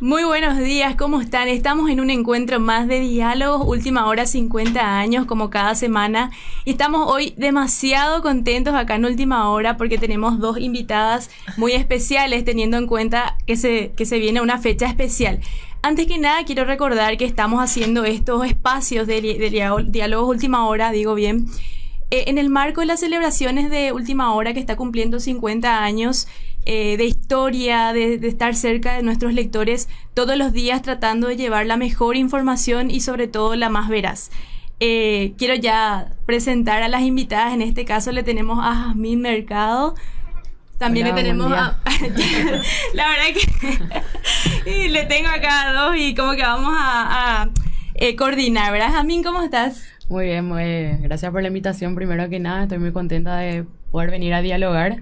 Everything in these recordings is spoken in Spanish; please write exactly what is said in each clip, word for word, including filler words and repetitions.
Muy buenos días, ¿cómo están? Estamos en un encuentro más de diálogos, última hora cincuenta años, como cada semana. Y estamos hoy demasiado contentos acá en Última Hora porque tenemos dos invitadas muy especiales, teniendo en cuenta que se, que se viene una fecha especial. Antes que nada, quiero recordar que estamos haciendo estos espacios de, de diálogos Última Hora, digo bien, eh, en el marco de las celebraciones de Última Hora, que está cumpliendo cincuenta años, Eh, de historia, de, de estar cerca de nuestros lectores todos los días, tratando de llevar la mejor información y sobre todo la más veraz. Eh, quiero ya presentar a las invitadas. En este caso le tenemos a Jazmín Mercado. También Hola, le tenemos a... La verdad que le tengo acá a dos y como que vamos a, a eh, coordinar, ¿verdad? Jazmín, ¿cómo estás? Muy bien, muy bien. Gracias por la invitación. Primero que nada, estoy muy contenta de poder venir a dialogar.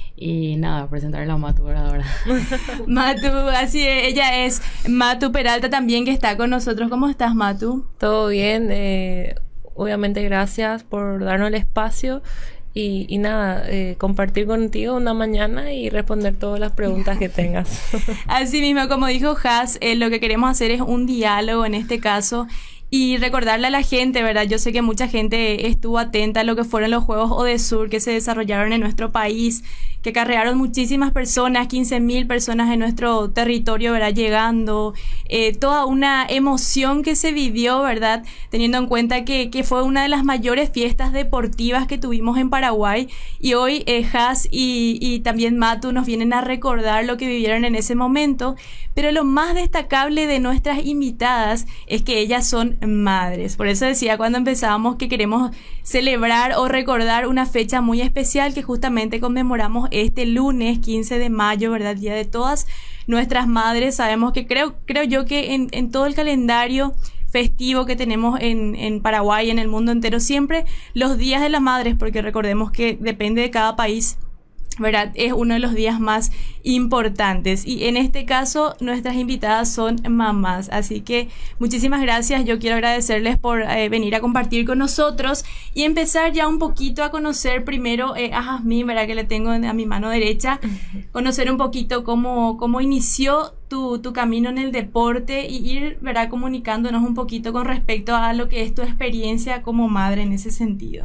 Y nada, presentarle a Matu ahora. Matu, así es, ella es Matu Peralta también, que está con nosotros. ¿Cómo estás, Matu? Todo bien, eh, obviamente gracias por darnos el espacio y, y nada, eh, compartir contigo una mañana y responder todas las preguntas que tengas. Así mismo, como dijo Jaz, eh, lo que queremos hacer es un diálogo en este caso. Y recordarle a la gente, ¿verdad? Yo sé que mucha gente estuvo atenta a lo que fueron los Juegos Odesur que se desarrollaron en nuestro país, que acarrearon muchísimas personas, quince mil personas en nuestro territorio, ¿verdad? Llegando, eh, toda una emoción que se vivió, ¿verdad? Teniendo en cuenta que, que fue una de las mayores fiestas deportivas que tuvimos en Paraguay. Y hoy eh, Jaz y, y también Matu nos vienen a recordar lo que vivieron en ese momento. Pero lo más destacable de nuestras invitadas es que ellas son madres. Por eso decía cuando empezábamos que queremos celebrar o recordar una fecha muy especial que justamente conmemoramos este lunes quince de mayo, ¿verdad? Día de todas nuestras madres. Sabemos que creo, creo yo que en, en todo el calendario festivo que tenemos en, en Paraguay, en el mundo entero, siempre los días de las madres, porque recordemos que depende de cada país, ¿verdad? Es uno de los días más importantes. Y en este caso, nuestras invitadas son mamás. Así que muchísimas gracias. Yo quiero agradecerles por eh, venir a compartir con nosotros y empezar ya un poquito a conocer primero eh, a Jazmín, ¿verdad? Que le tengo a mi mano derecha. Conocer un poquito cómo, cómo inició tu, tu camino en el deporte y ir, ¿verdad? Comunicándonos un poquito con respecto a lo que es tu experiencia como madre en ese sentido.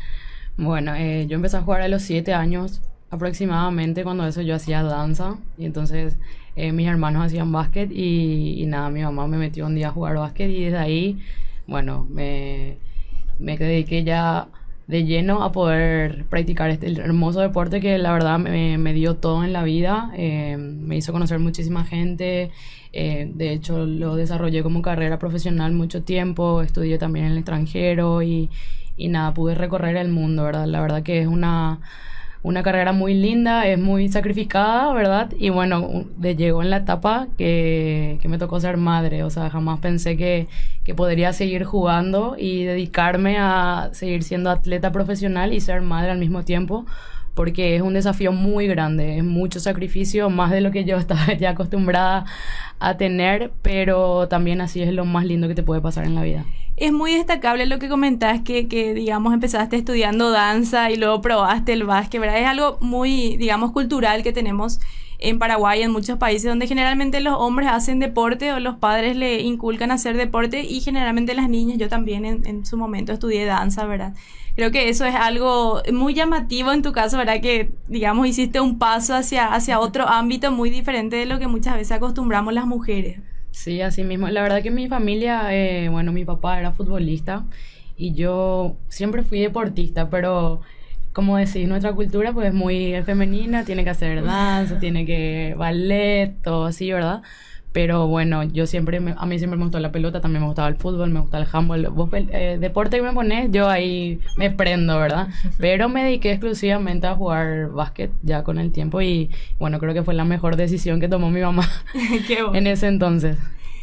Bueno, eh, yo empecé a jugar a los siete años aproximadamente. Cuando eso yo hacía danza y entonces eh, mis hermanos hacían básquet y, y nada, mi mamá me metió un día a jugar básquet y desde ahí, bueno, me, me dediqué ya de lleno a poder practicar este hermoso deporte que la verdad me, me dio todo en la vida, eh, me hizo conocer muchísima gente, eh, de hecho lo desarrollé como carrera profesional mucho tiempo, estudié también en el extranjero y, y nada, pude recorrer el mundo, ¿verdad? La verdad que es una... Una carrera muy linda, es muy sacrificada, ¿verdad? Y bueno, de, llegó en la etapa que, que me tocó ser madre. O sea, jamás pensé que, que podría seguir jugando y dedicarme a seguir siendo atleta profesional y ser madre al mismo tiempo, porque es un desafío muy grande, es mucho sacrificio, más de lo que yo estaba ya acostumbrada a tener, pero también así es lo más lindo que te puede pasar en la vida. Es muy destacable lo que comentás, que, que, digamos, empezaste estudiando danza y luego probaste el básquet, ¿verdad? Es algo muy, digamos, cultural que tenemos en Paraguay, en muchos países, donde generalmente los hombres hacen deporte o los padres le inculcan hacer deporte y generalmente las niñas, yo también en, en su momento estudié danza, ¿verdad? Creo que eso es algo muy llamativo en tu caso, ¿verdad? Que, digamos, hiciste un paso hacia, hacia otro ámbito muy diferente de lo que muchas veces acostumbramos las mujeres. Sí, así mismo. La verdad que mi familia, eh, bueno, mi papá era futbolista y yo siempre fui deportista, pero como decís, nuestra cultura pues es muy femenina, tiene que hacer danza, tiene que ballet, todo así, ¿verdad? Pero bueno, yo siempre, me, a mí siempre me gustó la pelota, también me gustaba el fútbol, me gustaba el handball. Vos, eh, deporte que me pones, yo ahí me prendo, ¿verdad? Pero me dediqué exclusivamente a jugar básquet ya con el tiempo y bueno, creo que fue la mejor decisión que tomó mi mamá Qué bueno. En ese entonces.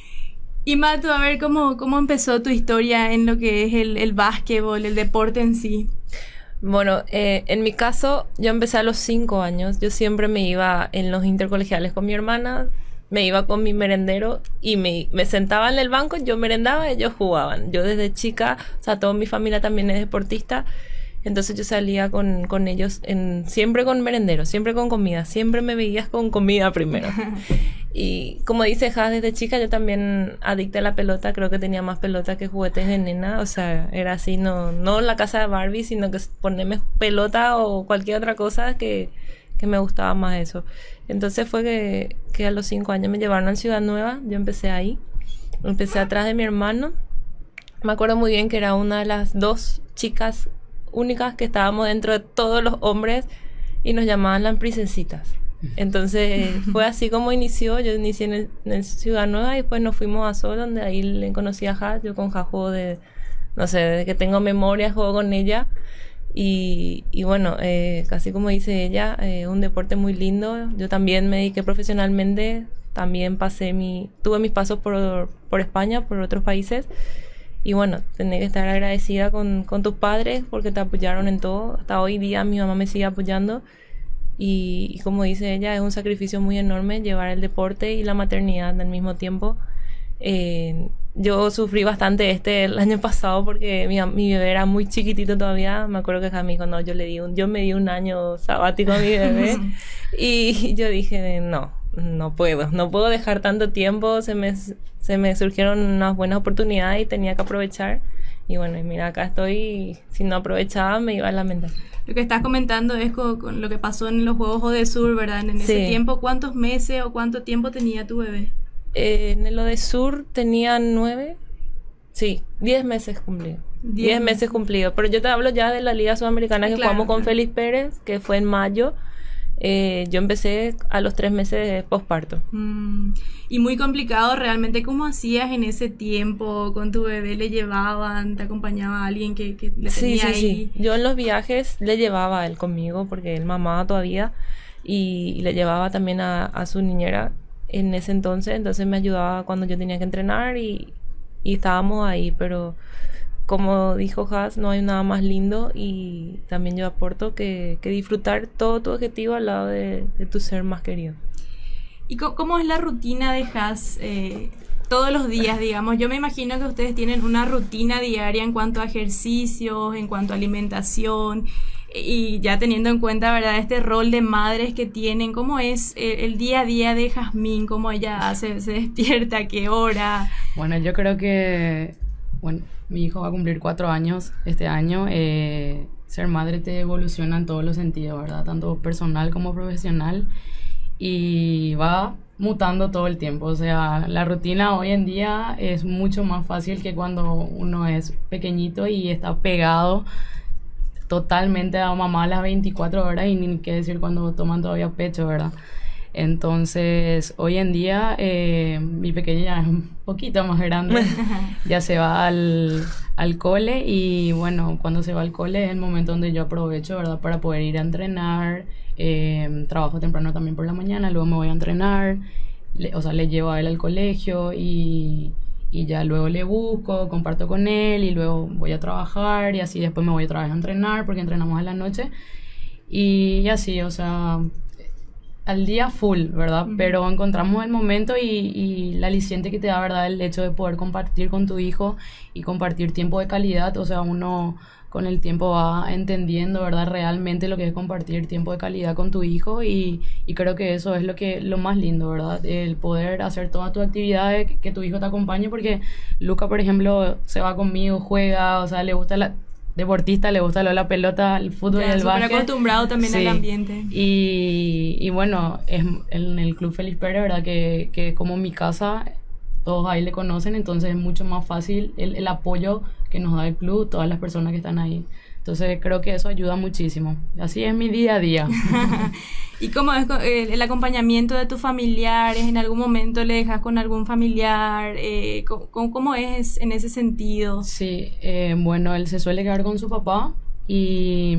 Y Matu, a ver, ¿cómo, cómo empezó tu historia en lo que es el, el básquetbol, el deporte en sí? Bueno, eh, en mi caso, yo empecé a los cinco años. Yo siempre me iba en los intercolegiales con mi hermana, me iba con mi merendero y me, me sentaba en el banco, yo merendaba y ellos jugaban. Yo desde chica, o sea, toda mi familia también es deportista, entonces yo salía con, con ellos en, siempre con merendero, siempre con comida, siempre me veías con comida primero. Y como dice Has, desde chica yo también adicta a la pelota, creo que tenía más pelota que juguetes de nena, o sea, era así, no, no la casa de Barbie, sino que ponerme pelota o cualquier otra cosa que, que me gustaba más eso. Entonces fue que, que a los cinco años me llevaron a Ciudad Nueva, yo empecé ahí, empecé atrás de mi hermano, me acuerdo muy bien que era una de las dos chicas únicas que estábamos dentro de todos los hombres y nos llamaban las princesitas. Entonces fue así como inició. Yo inicié en, el, en Ciudad Nueva y después nos fuimos a Sol, donde ahí le conocí a Has. Yo con Has juego de, no sé, desde que tengo memoria juego con ella. Y, y bueno, eh, casi como dice ella, eh, un deporte muy lindo. Yo también me dediqué profesionalmente, también pasé mi, tuve mis pasos por, por España, por otros países. Y bueno, tenés que estar agradecida con, con tus padres porque te apoyaron en todo. Hasta hoy día mi mamá me sigue apoyando. Y, y como dice ella, es un sacrificio muy enorme llevar el deporte y la maternidad al mismo tiempo. Eh, yo sufrí bastante este el año pasado porque mi, mi bebé era muy chiquitito todavía. Me acuerdo que Jaime dijo, no, yo le di un, yo me di un año sabático a mi bebé. Y yo dije, no, no puedo, no puedo dejar tanto tiempo. Se me, se me surgieron unas buenas oportunidades y tenía que aprovechar. Y bueno, y mira, acá estoy, y si no aprovechaba me iba a lamentar. Lo que estás comentando es con, con lo que pasó en los Juegos Odesur, ¿verdad? En ese Sí. tiempo, ¿cuántos meses o cuánto tiempo tenía tu bebé? Eh, en el Odesur tenía nueve, sí, diez meses cumplidos. Diez Diez meses cumplidos. Pero yo te hablo ya de la Liga Sudamericana que Claro, jugamos con claro. Félix Pérez, que fue en mayo. Eh, yo empecé a los tres meses de posparto. Mm, y muy complicado realmente. ¿Cómo hacías en ese tiempo con tu bebé? ¿Le llevaban? ¿Te acompañaba alguien que, que le Sí, tenía sí, ahí? sí. Yo en los viajes le llevaba a él conmigo porque él mamaba todavía y, y le llevaba también a, a su niñera en ese entonces. Entonces me ayudaba cuando yo tenía que entrenar y, y estábamos ahí. Pero como dijo Has, no hay nada más lindo y también yo aporto que, que disfrutar todo tu objetivo al lado de, de tu ser más querido. ¿Y co- cómo es la rutina de Has eh, todos los días, digamos? Yo me imagino que ustedes tienen una rutina diaria en cuanto a ejercicios, en cuanto a alimentación, y ya teniendo en cuenta, ¿verdad?, este rol de madres que tienen. ¿Cómo es el, el día a día de Jazmín? ¿Cómo ella hace, se despierta? ¿A qué hora? Bueno, yo creo que, bueno, mi hijo va a cumplir cuatro años este año. Eh, ser madre te evoluciona en todos los sentidos, ¿verdad? Tanto personal como profesional. Y va mutando todo el tiempo. O sea, la rutina hoy en día es mucho más fácil que cuando uno es pequeñito y está pegado totalmente a mamá las veinticuatro horas, y ni qué decir cuando toman todavía pecho, ¿verdad? Entonces, hoy en día, eh, mi pequeña ya es un poquito más grande, ya se va al, al cole, y bueno, cuando se va al cole es el momento donde yo aprovecho, ¿verdad?, para poder ir a entrenar. Eh, trabajo temprano también por la mañana, luego me voy a entrenar, le, o sea, le llevo a él al colegio y, y ya luego le busco, comparto con él y luego voy a trabajar, y así después me voy otra vez a entrenar porque entrenamos en la noche y, y así, o sea, al día full, ¿verdad? Uh-huh. Pero encontramos el momento y, y la aliciente que te da, ¿verdad?, el hecho de poder compartir con tu hijo y compartir tiempo de calidad. O sea, uno con el tiempo va entendiendo, ¿verdad?, realmente lo que es compartir tiempo de calidad con tu hijo, y, y creo que eso es lo que lo más lindo, ¿verdad?, el poder hacer todas tus actividades, que tu hijo te acompañe, porque Luca, por ejemplo, se va conmigo, juega, o sea, le gusta la... deportista, le gusta lo de la pelota, el fútbol ya, y el súper básquet. acostumbrado también Sí. al ambiente. Y, y bueno, es en el Club Félix Pérez, ¿verdad?, que, que es como mi casa, todos ahí le conocen, entonces es mucho más fácil el, el apoyo que nos da el club, todas las personas que están ahí. Entonces creo que eso ayuda muchísimo. Así es mi día a día. ¿Y cómo es eh, el acompañamiento de tus familiares? ¿En algún momento le dejas con algún familiar? Eh, ¿cómo, ¿Cómo es en ese sentido? Sí, eh, bueno, él se suele quedar con su papá, y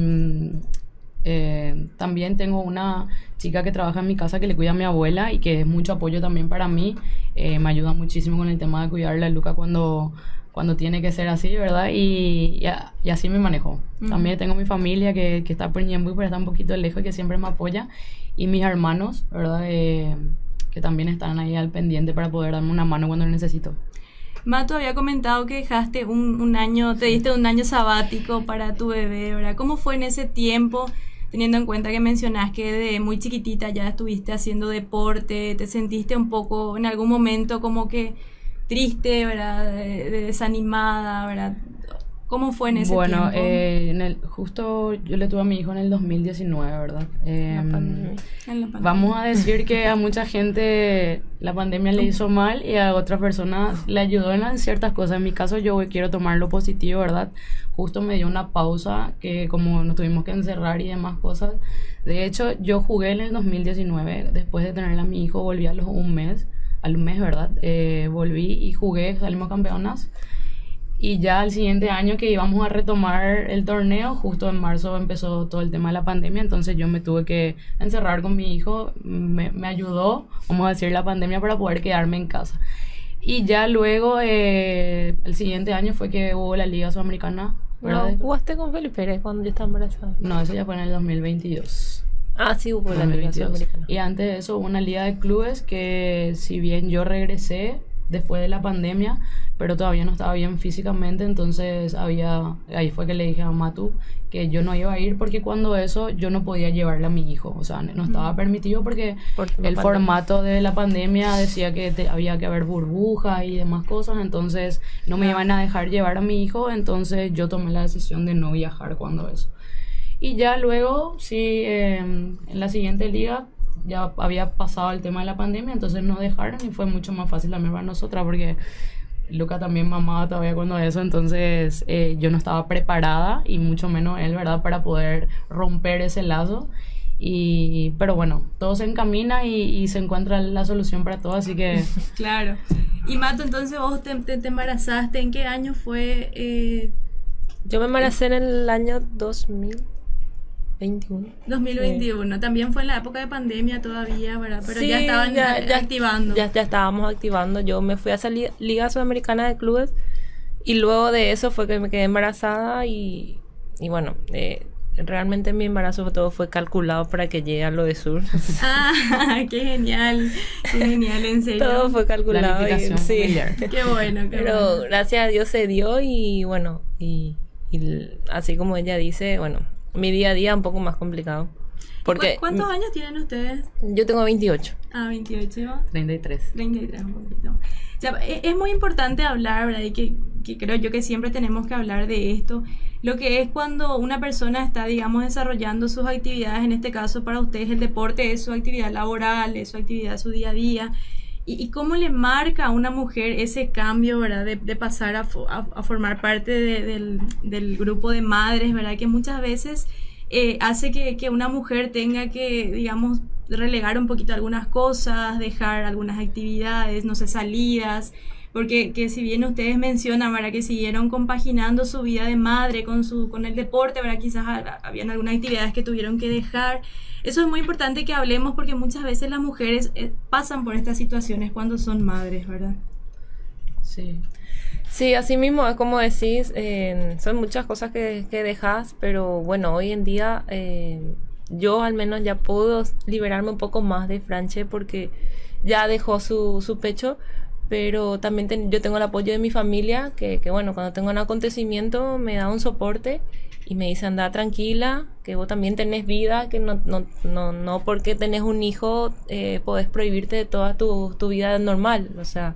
eh, también tengo una chica que trabaja en mi casa que le cuida a mi abuela y que es mucho apoyo también para mí. Eh, me ayuda muchísimo con el tema de cuidarle a Luca cuando... cuando tiene que ser así, ¿verdad? Y, y, a, y así me manejo. Uh-huh. También tengo mi familia que, que está por Ñemby, pero está un poquito lejos y que siempre me apoya. Y mis hermanos, ¿verdad? Eh, que también están ahí al pendiente para poder darme una mano cuando lo necesito. Mato había comentado que dejaste un, un año, te diste un año sabático para tu bebé, ¿verdad? ¿Cómo fue en ese tiempo teniendo en cuenta que mencionás que de muy chiquitita ya estuviste haciendo deporte, te sentiste un poco en algún momento como que triste, ¿verdad? De, de desanimada, ¿verdad? ¿Cómo fue en ese bueno, tiempo? Bueno, eh, en el, justo yo le tuve a mi hijo en el dos mil diecinueve, ¿verdad? Eh, en la pandemia. Vamos a decir que a mucha gente la pandemia le hizo mal y a otras personas le ayudó en, en ciertas cosas. En mi caso yo quiero tomar lo positivo, ¿verdad? Justo me dio una pausa que como nos tuvimos que encerrar y demás cosas. De hecho, yo jugué en el dos mil diecinueve, después de tener a mi hijo volví a los un mes, al mes, ¿verdad? Eh, volví y jugué, salimos campeonas. Y ya el siguiente año que íbamos a retomar el torneo, justo en marzo empezó todo el tema de la pandemia, entonces yo me tuve que encerrar con mi hijo, me, me ayudó, vamos a decir, la pandemia para poder quedarme en casa. Y ya luego, eh, el siguiente año fue que hubo la Liga Sudamericana, ¿verdad? No, ¿jugaste con Felipe Pérez cuando yo estaba embarazada? No, eso ya fue en el dos mil veintidós. Ah, sí, hubo la Liga Sudamericana. Y antes de eso hubo una Liga de Clubes que, si bien yo regresé después de la pandemia, pero todavía no estaba bien físicamente, entonces había, ahí fue que le dije a Matu que yo no iba a ir porque cuando eso yo no podía llevarle a mi hijo, o sea, no estaba permitido porque el formato de la pandemia decía que te, había que haber burbujas y demás cosas, entonces no me iban a dejar llevar a mi hijo, entonces yo tomé la decisión de no viajar cuando eso. Y ya luego, sí, eh, en la siguiente liga ya había pasado el tema de la pandemia, entonces nos dejaron y fue mucho más fácil también para nosotras porque Luca también mamaba todavía cuando eso, entonces eh, yo no estaba preparada y mucho menos él, ¿verdad? Para poder romper ese lazo. Y, pero bueno, todo se encamina y, y se encuentra la solución para todo, así que... Claro. Y Mato, entonces vos te, te, te embarazaste, ¿en qué año fue? Eh, yo me embaracé en el año dos mil veintiuno. dos mil veintiuno, sí. También fue en la época de pandemia todavía, ¿verdad? Pero sí, ya estaban ya, ya, activando. Ya, ya estábamos activando. Yo me fui a esa Liga Sudamericana de Clubes y luego de eso fue que me quedé embarazada y, y bueno, eh, realmente mi embarazo todo fue calculado para que llegue a lo de Sur. Ah, qué genial, qué genial, en serio. Todo fue calculado. Y, sí. Qué bueno, qué Pero bueno. gracias a Dios se dio y bueno, y, y así como ella dice, bueno, mi día a día un poco más complicado. Porque ¿Cuántos m- años tienen ustedes? Yo tengo veintiocho. Ah, veintiocho. treinta y tres. treinta y tres, un poquito. O sea, es muy importante hablar, ¿verdad? Y que, que creo yo que siempre tenemos que hablar de esto. Lo que es cuando una persona está, digamos, desarrollando sus actividades, en este caso para ustedes el deporte es su actividad laboral, es su actividad, su día a día. Y, y cómo le marca a una mujer ese cambio, ¿verdad? De, de pasar a, a, a formar parte de, del, del grupo de madres, ¿verdad? Que muchas veces eh, hace que, que una mujer tenga que, digamos, relegar un poquito algunas cosas, dejar algunas actividades, no sé, salidas, porque que si bien ustedes mencionan, ¿verdad? Que siguieron compaginando su vida de madre con, su, con el deporte, ¿verdad? Quizás habían algunas actividades que tuvieron que dejar. Eso es muy importante que hablemos porque muchas veces las mujeres eh, pasan por estas situaciones cuando son madres, ¿verdad? Sí. Sí, así mismo es como decís, eh, son muchas cosas que, que dejas, pero bueno, hoy en día eh, yo al menos ya puedo liberarme un poco más de Franche porque ya dejó su, su pecho, pero también ten, yo tengo el apoyo de mi familia, que, que bueno, cuando tengo un acontecimiento me da un soporte y me dice anda tranquila, que vos también tenés vida, que no, no, no, no porque tenés un hijo eh, podés prohibirte de toda tu, tu vida normal, o sea,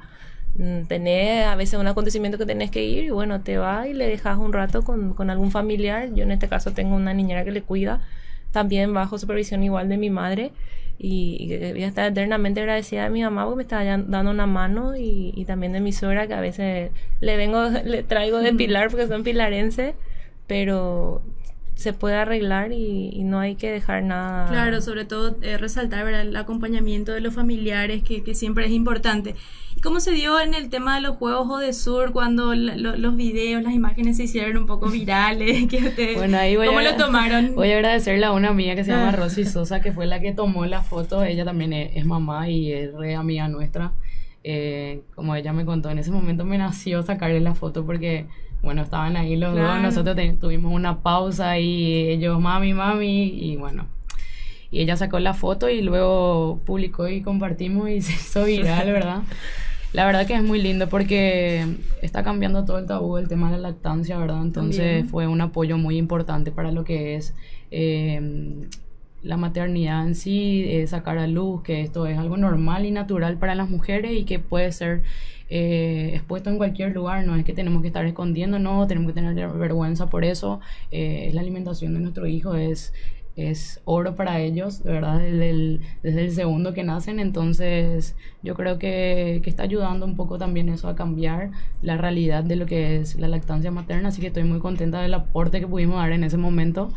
tenés a veces un acontecimiento que tenés que ir y bueno, te vas y le dejas un rato con, con algún familiar. Yo en este caso tengo una niñera que le cuida, también bajo supervisión igual de mi madre, y, y voy a estar eternamente agradecida de mi mamá porque me está dando una mano y, y también de mi suegra que a veces le vengo, le traigo de Pilar porque son pilarenses, pero se puede arreglar y, y no hay que dejar nada. Claro, sobre todo eh, resaltar, ¿verdad? El acompañamiento de los familiares que, que siempre es importante. ¿Y cómo se dio en el tema de los juegos Odesur cuando la, lo, los videos, las imágenes se hicieron un poco virales? Que ustedes, bueno, ahí voy ¿cómo a, lo tomaron? Voy a agradecerle a una amiga que se llama Rosy Sosa, que fue la que tomó la foto. Ella también es, es mamá y es re amiga nuestra. Eh, como ella me contó, en ese momento me nació sacarle la foto porque... Bueno, estaban ahí los claro. dos, nosotros te, tuvimos una pausa y ellos, mami, mami, y bueno. Y ella sacó la foto y luego publicó y compartimos y se hizo viral, ¿verdad? La verdad que es muy lindo porque está cambiando todo el tabú del tema de la lactancia, ¿verdad? Entonces También. fue un apoyo muy importante para lo que es eh, la maternidad en sí, eh, sacar a luz, que esto es algo normal y natural para las mujeres y que puede ser eh, expuesto en cualquier lugar. No es que tenemos que estar escondiéndonos, tenemos que tener vergüenza por eso. Eh, la alimentación de nuestro hijo es... es oro para ellos, de verdad, desde el, desde el segundo que nacen. Entonces yo creo que, que está ayudando un poco también eso a cambiar la realidad de lo que es la lactancia materna, así que estoy muy contenta del aporte que pudimos dar en ese momento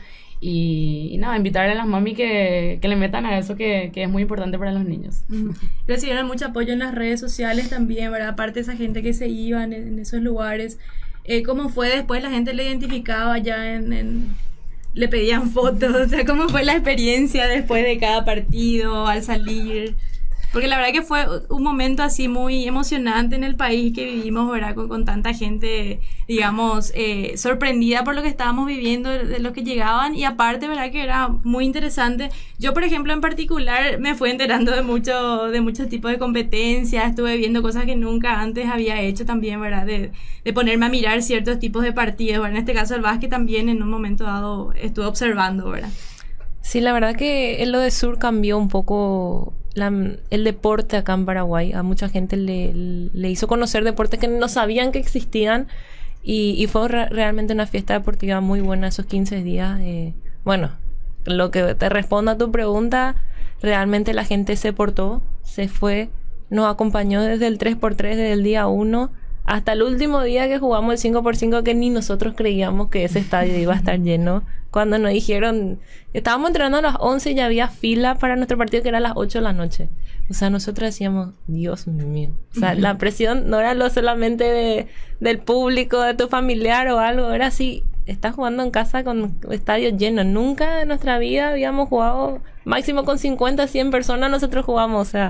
y, y nada, invitarle a las mami que, que le metan a eso que, que es muy importante para los niños. Recibieron mucho apoyo en las redes sociales también, ¿verdad? Aparte de esa gente que se iba en, en esos lugares, eh, ¿cómo fue después? La gente le identificaba ya en... en le pedían fotos, o sea, ¿cómo fue la experiencia después de cada partido, al salir? Porque la verdad que fue un momento así muy emocionante en el país que vivimos, ¿verdad? Con, con tanta gente, digamos, eh, sorprendida por lo que estábamos viviendo, de, de los que llegaban, y aparte, ¿verdad? Que era muy interesante. Yo, por ejemplo, en particular, me fui enterando de mucho, de muchos tipos de competencias, estuve viendo cosas que nunca antes había hecho también, ¿verdad? De, de ponerme a mirar ciertos tipos de partidos, ¿verdad? En este caso, el básquet también en un momento dado estuve observando, ¿verdad? Sí, la verdad que en lo de Sur cambió un poco la, el deporte acá en Paraguay. A mucha gente le, le hizo conocer deportes que no sabían que existían y, y fue re, realmente una fiesta deportiva muy buena esos quince días. Eh, bueno, lo que te respondo a tu pregunta, realmente la gente se portó, se fue, nos acompañó desde el tres por tres, desde el día uno hasta el último día que jugamos el cinco por cinco, que ni nosotros creíamos que ese estadio iba a estar lleno. Cuando nos dijeron, estábamos entrenando a las once y ya había fila para nuestro partido que era a las ocho de la noche. O sea, nosotros decíamos, Dios mío. O sea, la presión no era lo solamente de, del público, de tu familiar o algo. Era así, estás jugando en casa con estadio lleno. Nunca en nuestra vida habíamos jugado máximo con cincuenta, cien personas nosotros jugamos. O sea,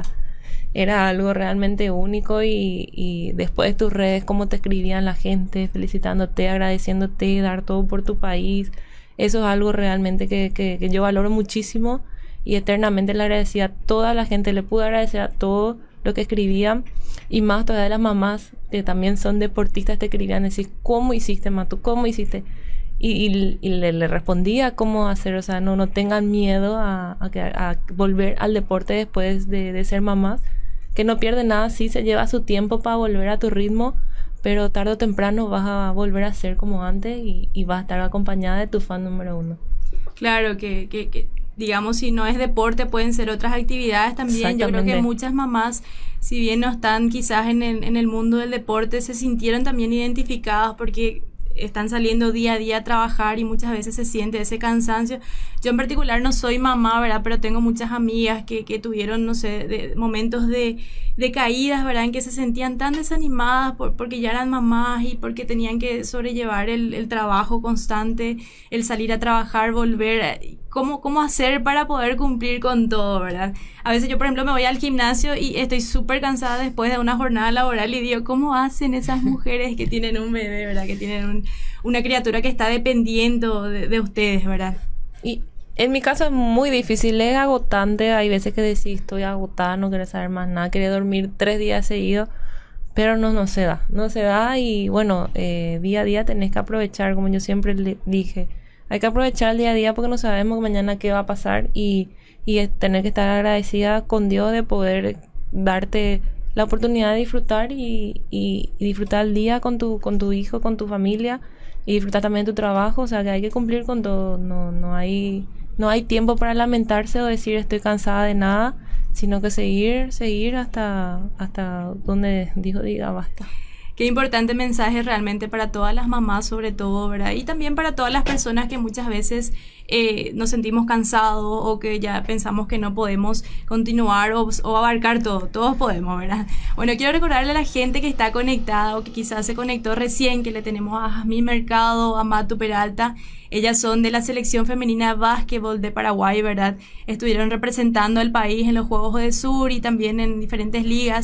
era algo realmente único y, y después de tus redes, cómo te escribían la gente, felicitándote, agradeciéndote, dar todo por tu país. Eso es algo realmente que, que, que yo valoro muchísimo y eternamente le agradecía a toda la gente, le pude agradecer a todo lo que escribían y más todavía las mamás que también son deportistas te escribían, decir, ¿cómo hiciste, Matu? ¿Cómo hiciste? Y, y, y le, le respondía cómo hacer, o sea, no, no tengan miedo a, a, a volver al deporte después de, de ser mamás, que no pierde nada, sí se lleva su tiempo para volver a tu ritmo, pero tarde o temprano vas a volver a ser como antes y, y vas a estar acompañada de tu fan número uno. Claro, que, que, que digamos, si no es deporte, pueden ser otras actividades también. Yo creo que muchas mamás, si bien no están quizás en el, en el mundo del deporte, se sintieron también identificadas porque están saliendo día a día a trabajar y muchas veces se siente ese cansancio. Yo en particular no soy mamá, ¿verdad? Pero tengo muchas amigas que, que tuvieron, no sé, de, momentos de, de caídas, ¿verdad? En que se sentían tan desanimadas por, porque ya eran mamás y porque tenían que sobrellevar el, el trabajo constante, el salir a trabajar, volver... ¿Cómo, ¿Cómo hacer para poder cumplir con todo, verdad? A veces yo, por ejemplo, me voy al gimnasio y estoy súper cansada después de una jornada laboral y digo, ¿cómo hacen esas mujeres que tienen un bebé, verdad? Que tienen un, una criatura que está dependiendo de, de ustedes, ¿verdad? Y en mi caso es muy difícil, es agotante. Hay veces que decís, estoy agotada, no quiero saber más nada, quería dormir tres días seguidos, pero no, no se da, no se da y bueno, eh, día a día tenés que aprovechar, como yo siempre le dije, hay que aprovechar el día a día porque no sabemos mañana qué va a pasar y, y tener que estar agradecida con Dios de poder darte la oportunidad de disfrutar y, y, y disfrutar el día con tu, con tu hijo, con tu familia y disfrutar también de tu trabajo. O sea que hay que cumplir con todo, no, no hay, no hay tiempo para lamentarse o decir estoy cansada de nada, sino que seguir, seguir hasta, hasta donde Dios diga basta. Qué importante mensaje realmente para todas las mamás, sobre todo, ¿verdad? Y también para todas las personas que muchas veces eh, nos sentimos cansados o que ya pensamos que no podemos continuar o, o abarcar todo. Todos podemos, ¿verdad? Bueno, quiero recordarle a la gente que está conectada o que quizás se conectó recién, que le tenemos a Jazmín Mercado, a Matu Peralta. Ellas son de la selección femenina de básquetbol de Paraguay, ¿verdad? Estuvieron representando al país en los Juegos de Sur y también en diferentes ligas.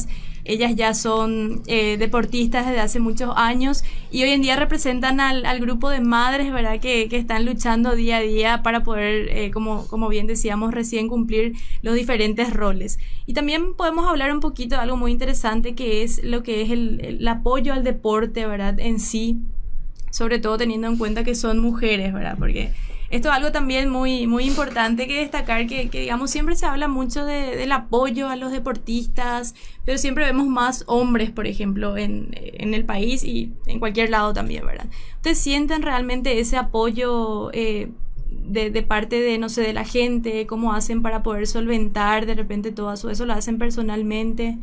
ellas ya son eh, deportistas desde hace muchos años y hoy en día representan al, al grupo de madres, ¿verdad? Que, que están luchando día a día para poder, eh, como, como bien decíamos recién, cumplir los diferentes roles. Y también podemos hablar un poquito de algo muy interesante que es lo que es el, el apoyo al deporte, ¿verdad? En sí, sobre todo teniendo en cuenta que son mujeres, ¿verdad? Porque esto es algo también muy, muy importante que destacar, que, que digamos siempre se habla mucho de, del apoyo a los deportistas, pero siempre vemos más hombres, por ejemplo, en, en el país y en cualquier lado también, ¿verdad? ¿Ustedes sienten realmente ese apoyo eh, de, de parte de, no sé, de la gente? ¿Cómo hacen para poder solventar de repente todo eso? ¿Eso lo hacen personalmente?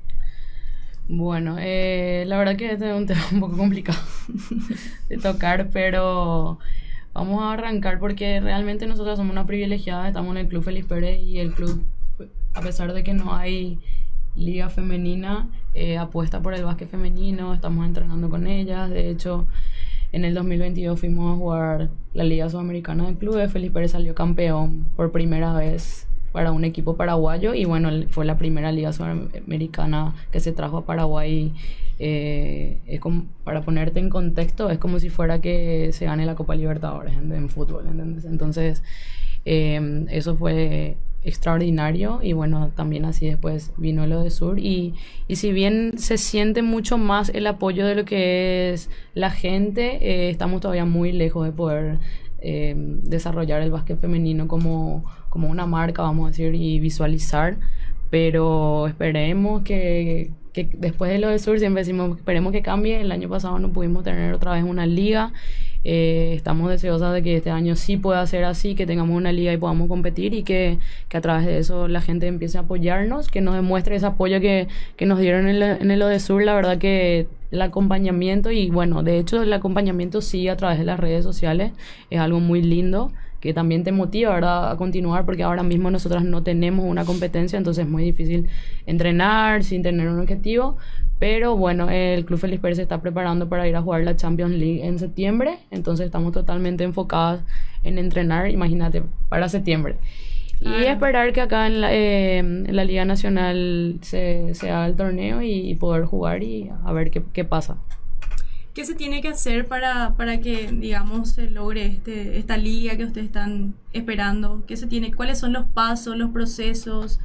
Bueno, eh, la verdad que este es un tema un poco complicado de tocar, pero vamos a arrancar porque realmente nosotros somos una privilegiada, estamos en el Club Félix Pérez y el club, a pesar de que no hay liga femenina, eh, apuesta por el básquet femenino, estamos entrenando con ellas. De hecho, en el dos mil veintidós fuimos a jugar la Liga Sudamericana del club, Félix Pérez salió campeón por primera vez para un equipo paraguayo y bueno, fue la primera Liga Sudamericana que se trajo a Paraguay. Eh, es como, para ponerte en contexto, es como si fuera que se gane la Copa Libertadores en, en fútbol, ¿entendés? Entonces eh, eso fue extraordinario y bueno, también así después vino lo de Sur y, y si bien se siente mucho más el apoyo de lo que es la gente, eh, estamos todavía muy lejos de poder eh, desarrollar el básquet femenino como, como una marca, vamos a decir, y visualizar, pero esperemos que que después de lo de Sur siempre decimos esperemos que cambie. El año pasado no pudimos tener otra vez una liga, eh, estamos deseosas de que este año sí pueda ser así, que tengamos una liga y podamos competir y que, que a través de eso la gente empiece a apoyarnos, que nos demuestre ese apoyo que, que nos dieron en, el, en el de Sur. La verdad que el acompañamiento, y bueno, de hecho el acompañamiento sí a través de las redes sociales es algo muy lindo, que también te motiva, ¿verdad?, a continuar, porque ahora mismo nosotros no tenemos una competencia, entonces es muy difícil entrenar sin tener un objetivo, pero bueno, el Club Félix Pérez se está preparando para ir a jugar la Champions League en septiembre, entonces estamos totalmente enfocados en entrenar, imagínate, para septiembre. Y ah. esperar que acá en la, eh, en la Liga Nacional se, se haga el torneo y, y poder jugar y a ver qué, qué pasa. ¿Qué se tiene que hacer para, para que, digamos, se logre este, esta liga que ustedes están esperando? ¿Qué se tiene? ¿Cuáles son los pasos, los procesos?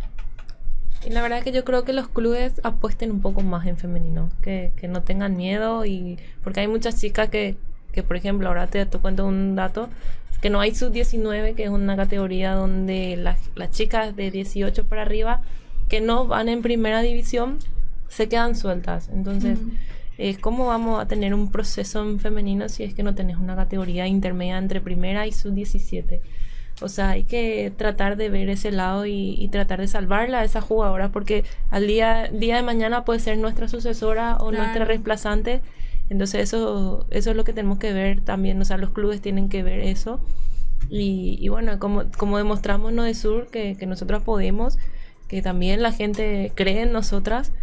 Y la verdad es que yo creo que los clubes apuesten un poco más en femenino, que, que no tengan miedo, y porque hay muchas chicas que, que por ejemplo, ahora te, te cuento un dato, que no hay sub diecinueve, que es una categoría donde las, las chicas de dieciocho para arriba que no van en primera división se quedan sueltas. Entonces, uh-huh. Eh, ¿cómo vamos a tener un proceso en femenino si es que no tenés una categoría intermedia entre primera y sub diecisiete? O sea, hay que tratar de ver ese lado y, y tratar de salvarla a esa jugadora, porque al día, día de mañana puede ser nuestra sucesora o claro. nuestra reemplazante. Entonces eso, eso es lo que tenemos que ver también. O sea, los clubes tienen que ver eso. Y, y bueno, como, como demostramos en de Sur, que, que nosotros podemos, que también la gente cree en nosotras.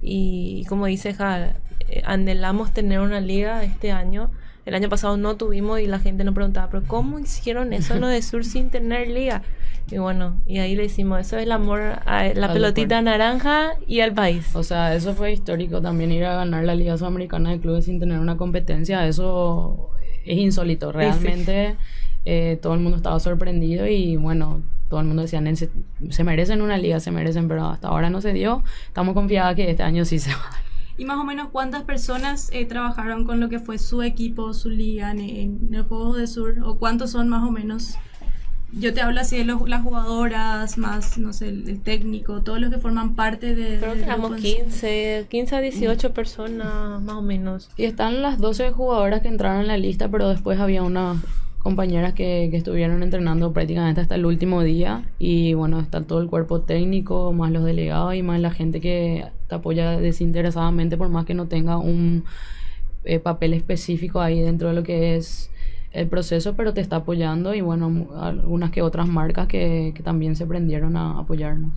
Y como dice Ja, anhelamos tener una liga este año. El año pasado no tuvimos y la gente nos preguntaba, pero ¿cómo hicieron eso en de Sur sin tener liga? Y bueno, y ahí le decimos, eso es el amor a la al pelotita deporte. Naranja y al país. O sea, eso fue histórico también, ir a ganar la Liga Sudamericana de Clubes sin tener una competencia. Eso es insólito, realmente. Sí. Eh, todo el mundo estaba sorprendido y bueno, todo el mundo decía, se, se merecen una liga, se merecen, pero hasta ahora no se dio. Estamos confiadas que este año sí se va a dar. ¿Y más o menos cuántas personas eh, trabajaron con lo que fue su equipo, su liga en, en el Juego de Sur? ¿O cuántos son más o menos? Yo te hablo así de los, las jugadoras, más, no sé, el, el técnico, todos los que forman parte de... Creo que éramos quince, quince a dieciocho mm. personas, más o menos. Y están las doce jugadoras que entraron en la lista, pero después había una... compañeras que, que estuvieron entrenando prácticamente hasta el último día y bueno, está todo el cuerpo técnico, más los delegados y más la gente que te apoya desinteresadamente, por más que no tenga un eh, papel específico ahí dentro de lo que es el proceso, pero te está apoyando y bueno, algunas que otras marcas que, que también se prendieron a apoyarnos.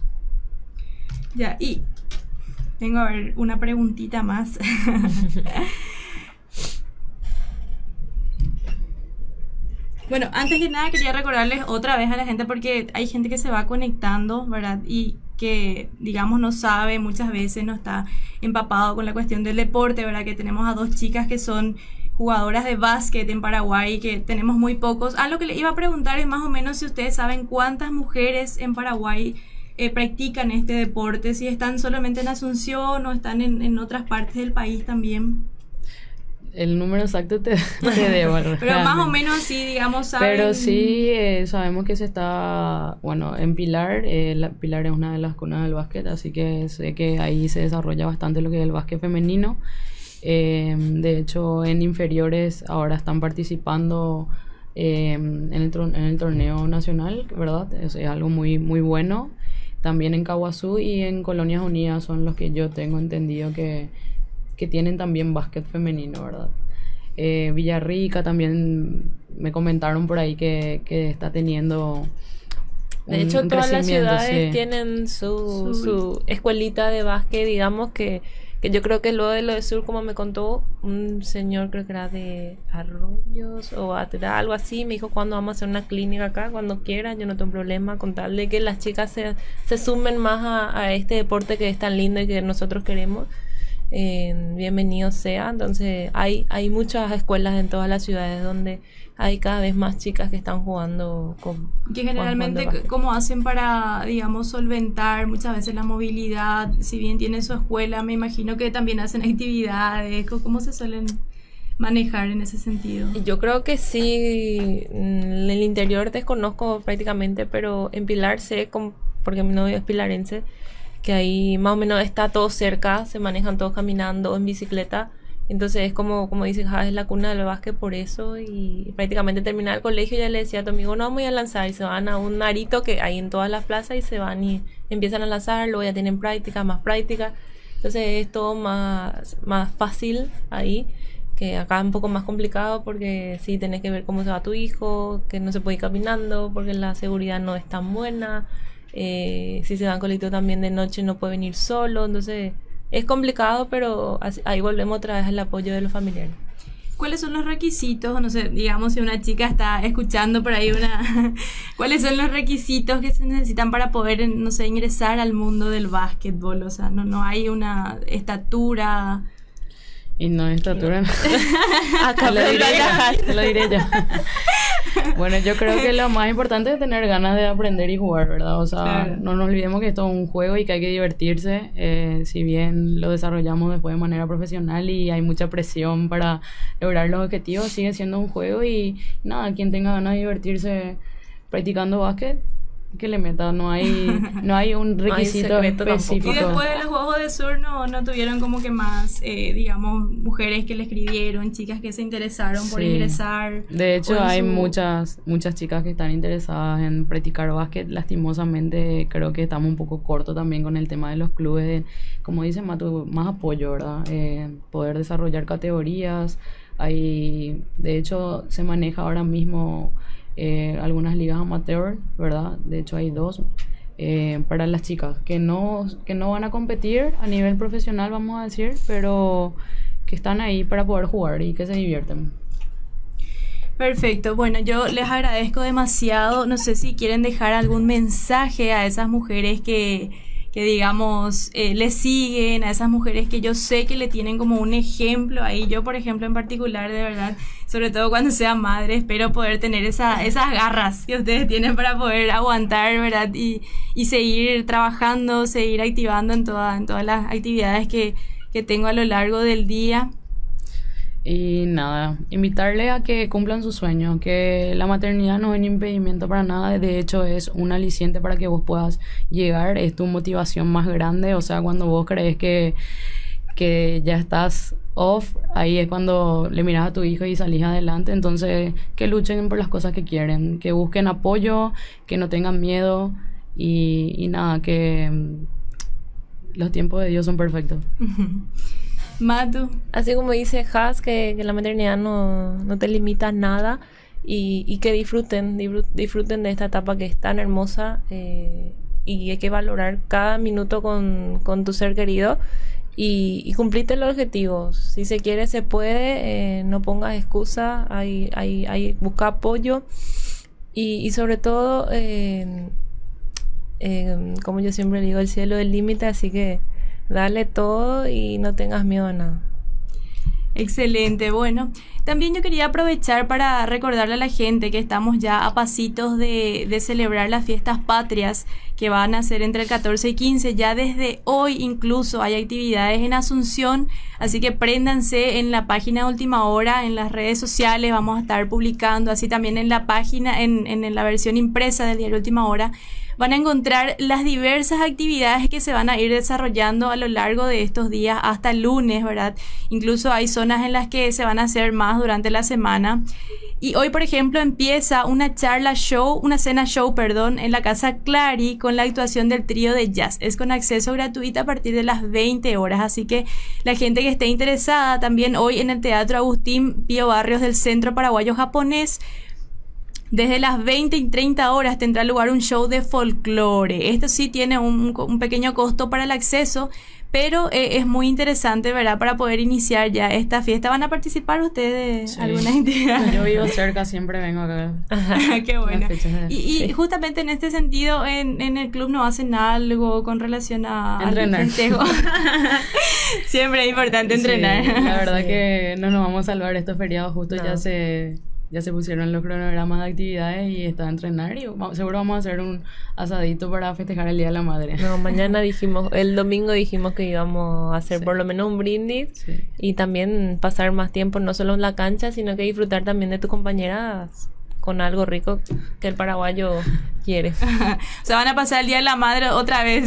Ya, y tengo a ver una preguntita más. Bueno, antes que nada quería recordarles otra vez a la gente, porque hay gente que se va conectando, ¿verdad? Y que, digamos, no sabe, muchas veces no está empapado con la cuestión del deporte, ¿verdad? Que tenemos a dos chicas que son jugadoras de básquet en Paraguay, que tenemos muy pocos. Ah, lo que le iba a preguntar es más o menos si ustedes saben cuántas mujeres en Paraguay eh, practican este deporte, si están solamente en Asunción o están en, en otras partes del país también. El número exacto te, te debo. Pero más o menos sí, digamos, saben. Pero sí, eh, sabemos que se está, bueno, en Pilar, eh, la, Pilar es una de las cunas del básquet, así que sé que ahí se desarrolla bastante lo que es el básquet femenino. Eh, de hecho, en inferiores ahora están participando eh, en, el, en el torneo nacional, ¿verdad? Es, es algo muy, muy bueno. También en Caaguazú y en Colonias Unidas son los que yo tengo entendido que... que tienen también básquet femenino, ¿verdad? Eh, Villarrica también me comentaron por ahí que, que está teniendo un, de hecho, un todas las ciudades sí. tienen su, Su- su escuelita de básquet, digamos, que, que yo creo que luego de lo de Sur, como me contó un señor, creo que era de Arroyos o Atra, algo así, me dijo, cuando vamos a hacer una clínica acá, cuando quieran, yo no tengo problema con tal de que las chicas se, se sumen más a, a este deporte que es tan lindo y que nosotros queremos. Eh, bienvenido sea. Entonces hay, hay muchas escuelas en todas las ciudades donde hay cada vez más chicas que están jugando con, Que generalmente, jugando ¿cómo hacen para, digamos, solventar muchas veces la movilidad? Si bien tienen su escuela, me imagino que también hacen actividades. ¿Cómo se suelen manejar en ese sentido? Y yo creo que sí. En el interior desconozco prácticamente, pero en Pilar sé, com- porque mi novio es pilarense, que ahí más o menos está todo cerca, se manejan todos caminando, en bicicleta. Entonces es como, como dice, ja, es la cuna del básquet por eso. Y prácticamente terminar el colegio ya le decía a tu amigo, no, vamos a lanzar. Y se van a un arito que hay en todas las plazas y se van y empiezan a lanzar, luego ya tienen práctica, más práctica. Entonces es todo más, más fácil ahí, que acá es un poco más complicado porque sí tenés que ver cómo se va tu hijo, que no se puede ir caminando porque la seguridad no es tan buena. Eh, si se va en colectivo también de noche no puede venir solo, entonces es complicado, pero así, ahí volvemos otra vez al apoyo de los familiares. ¿Cuáles son los requisitos? No sé, digamos, si una chica está escuchando por ahí una... ¿Cuáles son los requisitos que se necesitan para poder, no sé, ingresar al mundo del básquetbol? O sea, no, no hay una estatura... Y no es estatura. No. Acá te lo diré ya, te lo diré ya. Bueno, yo creo que lo más importante es tener ganas de aprender y jugar, ¿verdad? O sea, Claro. no nos olvidemos que esto es un juego y que hay que divertirse. Eh, si bien lo desarrollamos después de manera profesional y hay mucha presión para lograr los objetivos, sigue siendo un juego y nada, quien tenga ganas de divertirse practicando básquet, que le meta. No hay, no hay un No hay requisito secreto específico. Y después de los Juegos del Sur no, no tuvieron como que más, eh, digamos, mujeres que le escribieron, chicas que se interesaron por Sí. ingresar. De hecho, o en hay su- muchas muchas chicas que están interesadas en practicar básquet. Lastimosamente, creo que estamos un poco cortos también con el tema de los clubes. De, como dice Matu, más apoyo, ¿verdad? Eh, poder desarrollar categorías. Hay, de hecho, se maneja ahora mismo eh, algunas ligas amateur, ¿verdad? De hecho, hay dos eh, para las chicas que no, que no van a competir a nivel profesional, vamos a decir, pero que están ahí para poder jugar y que se divierten. Perfecto, bueno, yo les agradezco demasiado. No sé si quieren dejar algún mensaje a esas mujeres que, que digamos, eh, le siguen, a esas mujeres que yo sé que le tienen como un ejemplo ahí. Yo, por ejemplo, en particular, de verdad, sobre todo cuando sea madre, espero poder tener esa, esas garras que ustedes tienen para poder aguantar, ¿verdad? Y, y seguir trabajando, seguir activando en, toda, en todas las actividades que, que tengo a lo largo del día. Y nada, invitarle a que cumplan su sueño, que la maternidad no es un impedimento para nada, de hecho es un aliciente para que vos puedas llegar, es tu motivación más grande, o sea, cuando vos crees que, que ya estás off, ahí es cuando le miras a tu hijo y salís adelante. Entonces, que luchen por las cosas que quieren, que busquen apoyo, que no tengan miedo y, y nada, que mm, los tiempos de Dios son perfectos. Matu. Así como dice Has, que, que la maternidad no, no te limita a nada y, y que disfruten, disfrut- disfruten de esta etapa que es tan hermosa eh, y hay que valorar cada minuto con, con tu ser querido y, y cumplirte los objetivos. Si se quiere, se puede, eh, no pongas excusa, hay, hay, hay, busca apoyo y, y sobre todo... Eh, Eh, como yo siempre digo, el cielo es el límite, así que dale todo y no tengas miedo a nada. Excelente, bueno, también yo quería aprovechar para recordarle a la gente que estamos ya a pasitos de, de celebrar las fiestas patrias que van a ser entre el catorce y quince, ya desde hoy incluso hay actividades en Asunción, así que préndanse en la página de Última Hora, en las redes sociales, vamos a estar publicando, así también en la página, en, en la versión impresa del diario Última Hora, van a encontrar las diversas actividades que se van a ir desarrollando a lo largo de estos días hasta el lunes, ¿verdad? Incluso hay zonas en las que se van a hacer más durante la semana. Y hoy, por ejemplo, empieza una charla show, una cena show, perdón, en la Casa Clary con la actuación del trío de jazz. Es con acceso gratuito a partir de las veinte horas, así que la gente que esté interesada, también hoy en el Teatro Agustín Pío Barrios del Centro Paraguayo Japonés, desde las veinte y treinta horas tendrá lugar un show de folclore. Esto sí tiene un, un pequeño costo para el acceso, pero eh, es muy interesante, ¿verdad? Para poder iniciar ya esta fiesta. ¿Van a participar ustedes Sí. algunas entidades? Yo vivo cerca, siempre vengo acá. Qué bueno. Las fechas de- Y, y Sí. justamente en este sentido, en, en el club no hacen algo con relación a al Entrenar. festejo. Siempre es importante entrenar. Sí, la verdad Sí. que no nos vamos a salvar estos feriados, justo No. ya se ya se pusieron los cronogramas de actividades y está a entrenar y vamos- seguro vamos a hacer un asadito para festejar el Día de la Madre. No, mañana dijimos, el domingo dijimos que íbamos a hacer Sí. por lo menos un brindis Sí. y también pasar más tiempo no solo en la cancha, sino que disfrutar también de tus compañeras con algo rico que el paraguayo quiere. O sea, van a pasar el Día de la Madre otra vez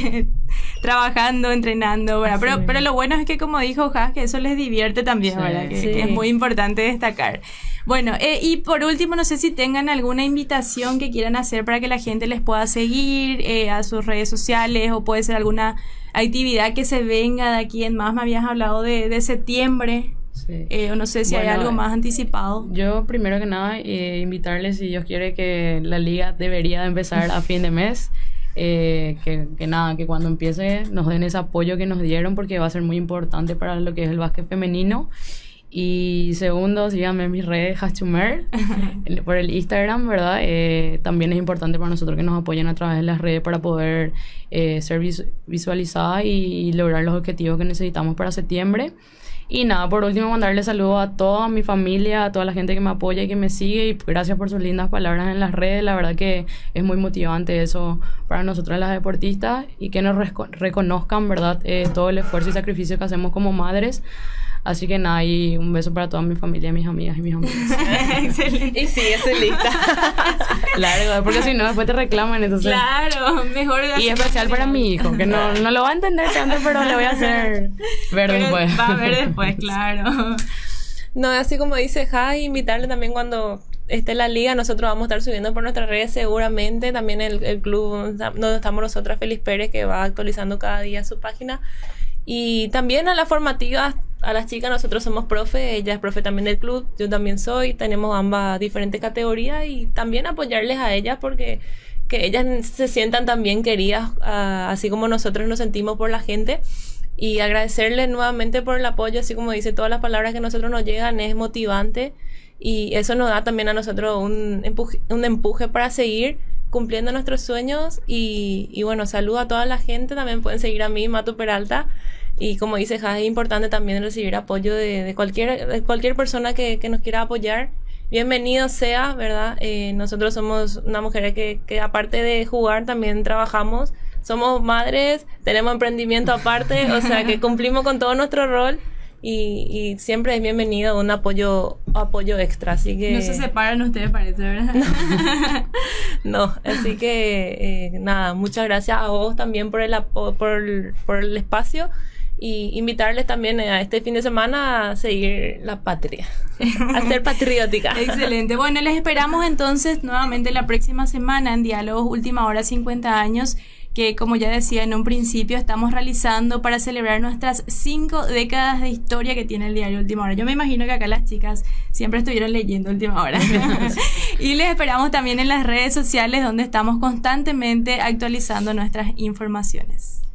trabajando, entrenando, ¿verdad? Así Pero, mismo. pero lo bueno es que, como dijo Has, que eso les divierte también, Sí. ¿verdad? Que, Sí. que es muy importante destacar. Bueno, eh, y por último, no sé si tengan alguna invitación que quieran hacer para que la gente les pueda seguir eh, a sus redes sociales, o puede ser alguna actividad que se venga de aquí en más. Me habías hablado de, de septiembre, Sí. eh, o no sé si hay Bueno, algo eh, más anticipado. Yo primero que nada eh, invitarles, si Dios quiere, que la liga debería de empezar a fin de mes. Eh, que, que nada, que cuando empiece nos den ese apoyo que nos dieron, porque va a ser muy importante para lo que es el básquet femenino. Y segundo, síganme en mis redes, Hachumer, por el Instagram, ¿verdad? Eh, también es importante para nosotros que nos apoyen a través de las redes para poder eh, ser vis- visualizada y, y lograr los objetivos que necesitamos para septiembre. Y nada, por último, mandarle saludos a toda mi familia, a toda la gente que me apoya y que me sigue. Y gracias por sus lindas palabras en las redes. La verdad que es muy motivante eso para nosotras las deportistas. Y que nos resco- reconozcan, ¿verdad? Eh, todo el esfuerzo y sacrificio que hacemos como madres. Así que nada, y un beso para toda mi familia, mis amigas y mis amigos. Excelente. Y sí, estoy lista. Largo, porque si no, después te reclaman. Entonces... Claro, mejor. Y especial para mi hijo, que no, no lo va a entender tanto, pero le voy a hacer ver Pero después. va a ver después, claro. No, así como dice Jai, invitarle también cuando esté la liga, nosotros vamos a estar subiendo por nuestras redes seguramente, también el, el club donde estamos nosotras, Feliz Pérez, que va actualizando cada día su página, y también a las formativas, a las chicas, nosotros somos profe, ella es profe también del club, yo también soy, tenemos ambas diferentes categorías, y también apoyarles a ellas porque que ellas se sientan también queridas, uh, así como nosotros nos sentimos por la gente. Y agradecerles nuevamente por el apoyo, así como dice, todas las palabras que a nosotros nos llegan es motivante y eso nos da también a nosotros un empuje, un empuje para seguir cumpliendo nuestros sueños y, y bueno, saludo a toda la gente, también pueden seguir a mí, Matu Peralta, y como dice Jai, es importante también recibir apoyo de, de, cualquier, de cualquier persona que, que nos quiera apoyar. Bienvenido sea, ¿verdad? Eh, nosotros somos una mujer que, que aparte de jugar también trabajamos. Somos madres, tenemos emprendimiento aparte, o sea que cumplimos con todo nuestro rol y, y siempre es bienvenido un apoyo apoyo extra, así que... No se separan ustedes, parece, ¿verdad? No, así que eh, nada, muchas gracias a vos también por el, apo por, el, por el espacio y invitarles también a este fin de semana a seguir la patria, a ser patriótica. Excelente. Bueno, les esperamos entonces nuevamente la próxima semana en Diálogos Última Hora cincuenta años, que como ya decía en un principio estamos realizando para celebrar nuestras cinco décadas de historia que tiene el diario Última Hora. Yo me imagino que acá las chicas siempre estuvieron leyendo Última Hora. Y les esperamos también en las redes sociales donde estamos constantemente actualizando nuestras informaciones.